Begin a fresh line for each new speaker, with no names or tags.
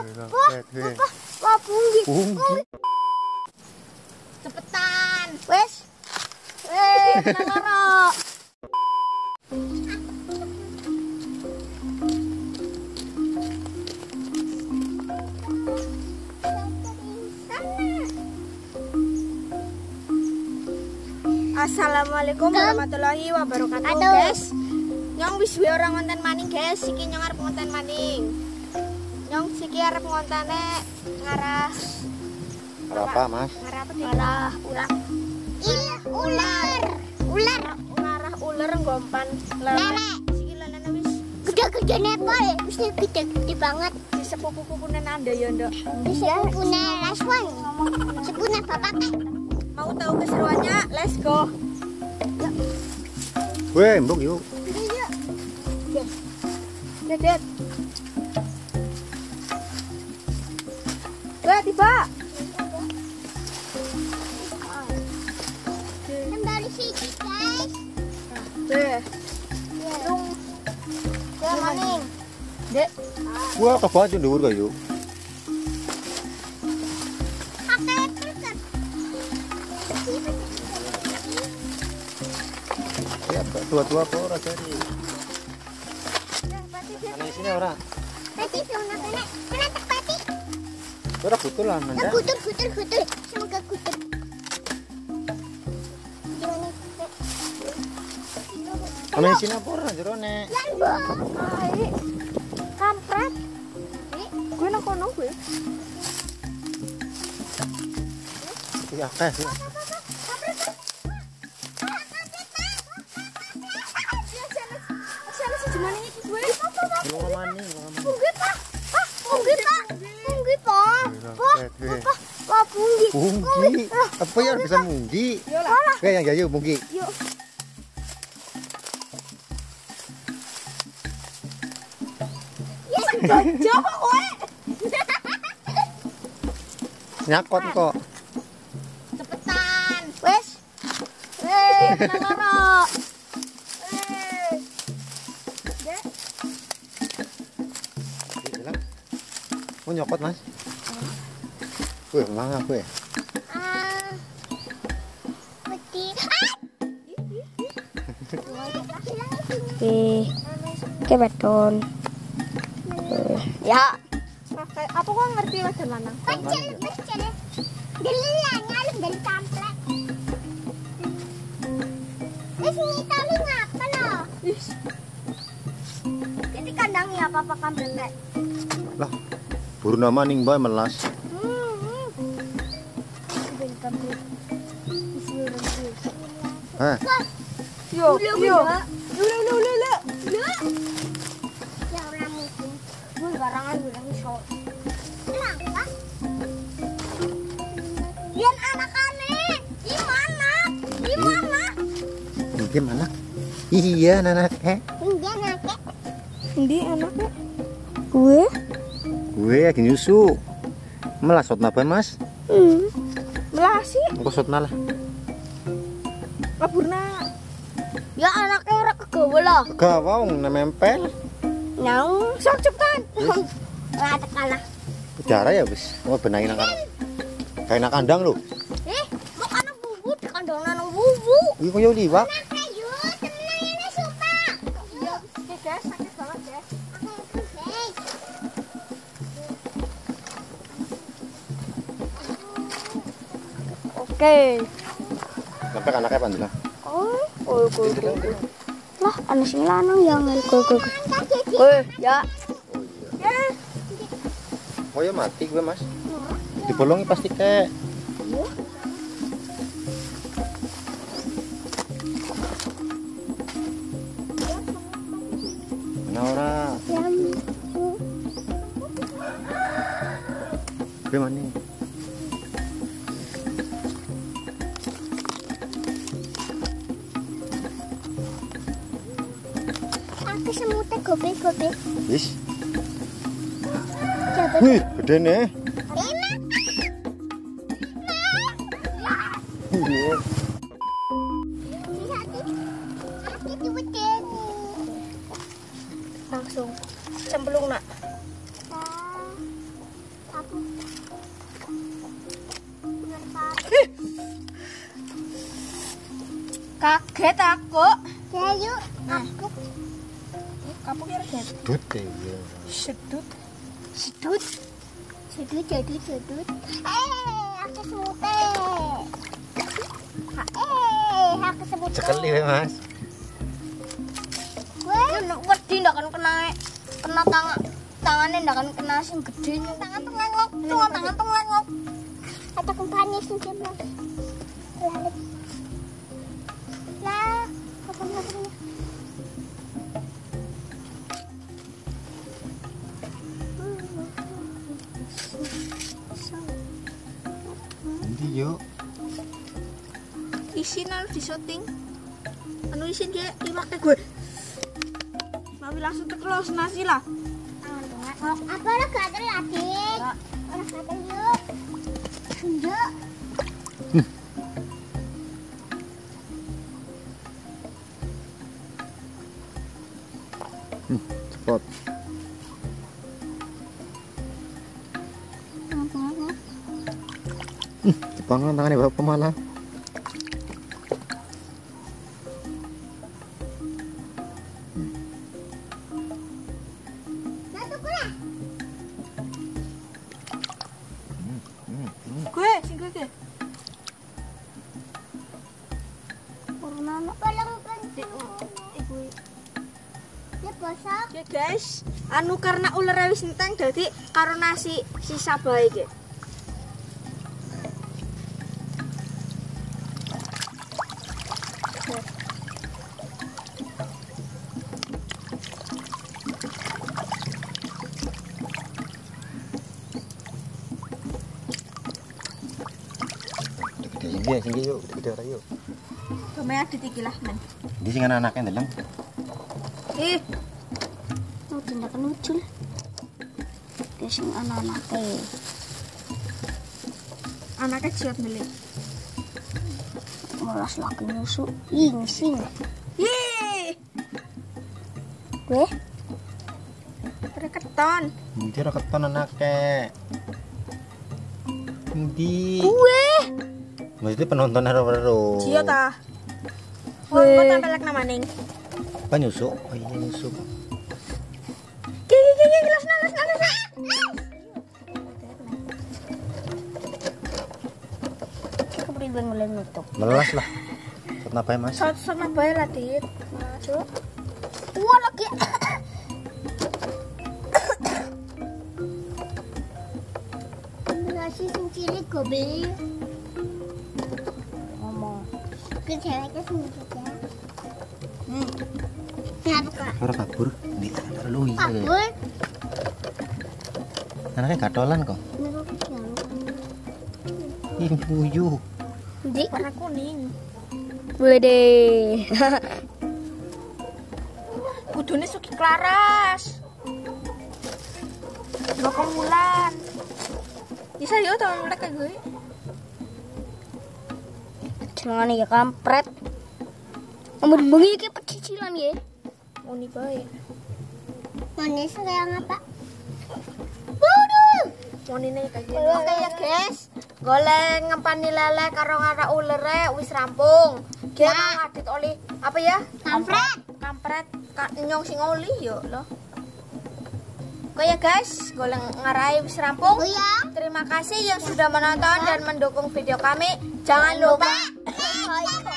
Wah, punggi.
Cepetan.
Wes. Loro. Assalamualaikum warahmatullahi wabarakatuh, guys. Nyong wis duwe orang ngonten maning, guys. Iki nyong arep ngonten maning. Nyong siki arep ngontene ngarah
apa, Mas?
ngarah apa? Ngarah ular. Ngarah ular ngompan lele. Siki lelene wis
Gede-gede nepal, wis gede-gede banget.
si sepupu-pupune Nanda ya, Nduk.
Sepupune Laswan, sepupune bapaknya.
Mau tahu keseruannya? Let's go.
Weh, mbok yuk.
Dedet. Wah, tiba.
Kembali sini, guys.
Weh. Lung. Ya, maning. Dek.
Wah, ke baju dhuwur kayu.
Pakai filter.
Ya, tua-tua kok ora jadi. Ana isine ora.
Pati sana kena tak pati.
Ora butuh lah, Nanda.
Gutur. Semoga gutur.
Ana isine apa ora jerone?
Ai. Kampret. Gue nang kono gue.
Iya, akeh.
Siapa sih gimana iki gue?
Lunga mani.
Punggi, Pak. Punggi, Pak. Wah, punggi.
Munggi. Apa ya bisa munggi? Kayak yang jayu munggi.
Yuk. Jojo kok kowe.
Nyakot kok.
Cepetan. Wes. Loro. Dek.
Bilang. Mau nyokot, Mas? Weh, mangga kowe.
Peti.
Oke, beton. Ya. Apa kok ngerti wedon lanang?
Pecel. Gelilan ngalem dari kamplek. Wis ngitali ngapa lo?
Ini kandangnya apa kamplek, Dek?
Lah, buruna maning bae melas. Hah?
Yo.
Ya ora mungkin.
Gue barangan bilang iso.
Kenapa? Lian anak-anak. Di mana?
Gimana? Iya, Nanak.
Dia nakek.
Di anaknya. Gue?
Gue lagi nyusu. Melasot napa, Mas?
Melasi.
Ngosotna lah.
Kaburna. Ya anaknya ora kegawa lah.
Gawang nempel.
Nyang, sok cepetan.
Ora tekalah.
Bicara ya, wis. Mau benahin nang kayak nak kandang lho.
Mau anak bubu di kandang nang bubu.
Iki koyo liwak.
Ayo, temenan ini supa.
Yo, guys, sakit banget, guys. Oke.
Sampai anaknya pandela.
Oh, lah, anak sing lanang yang go. Ya. Ya.
Oh ya mati gue, Mas. Dibolongi pasti kek. Nah, ora. Gue mana?
Aku semutnya gobe.
Wis.
Coba.
Wih, gede nih. Iya.
Langsung cemplung, Nak. Kaget aku.
Ya yuk.
Aku. Kamu kira kaget?
Sedut ya.
Sedut. Sedut.
Sedut. Aku semute. Aku semute.
Sekali we Mas.
Weh,
Nek wedi ndak kan kena tangannya ndak kan kena sing gede
tangan tengok, tangan tengok. Ada kembali sing jemblong. Lah, apa namanya?
Nanti yuk.
isin harus di syuting anu isin dia iwaknya gue mami langsung teklos nasi lah
Tangan tengok. Apa lah gatel adik? Orang gatel yuk. Tunjuk.
Cepot. Jepangan tangannya bapak malah.
gue sing gue
Purnomo tolong
ibu
ya bosok.
ya guys anu karena ular wis enteng dadi karo nasi sisa bae iki
Sini yuk, gede ora yuk.
Dome adit iki lah men
Di sing anaknya ndeleng.
ih
Mau tindakan ucul. Sing anak-anake.
anaknya ciot milik
Melas lagi nusuk. Sing.
ih
Weh,
keton
Nanti ora keton anaknya. Ndi.
gue.
Maksudnya penonton haro-haro.
ciot ah kok tampelek namaning
Apa nyusuk? Oh iya nyusuk.
gigi las
Aku beri mulai nutup.
Melas lah. Sot napa ya, Mas?
sama bae lah dit masuk
Wah lagi. Nasi sing cilik gue beli. Ngomong. Ke ceweknya sendiri ya. Kenapa kak?
Ora kabur. Ndi lu iya.
Kabur.
Anaknya gatolan kok. Ih, buyu.
Di.
warna kuning
Wede.
kudune Suki Klaras Loko Mulan bisa yo tau mereka gue
Jangan ya kampret. Kamu bengi ke pecicilan ya.
uni bae
Manis kayak apa? Waduh.
monine kayak gitu oke ya guys goleng ngempani lele karo ngara ulere wis rampung dia mau ngadit oli apa ya kampret nyong sing oli yo loh oke ya guys goleng ngarai wis rampung
Oh ya.
terima kasih yang sudah menonton dan mendukung video kami jangan lupa
Like,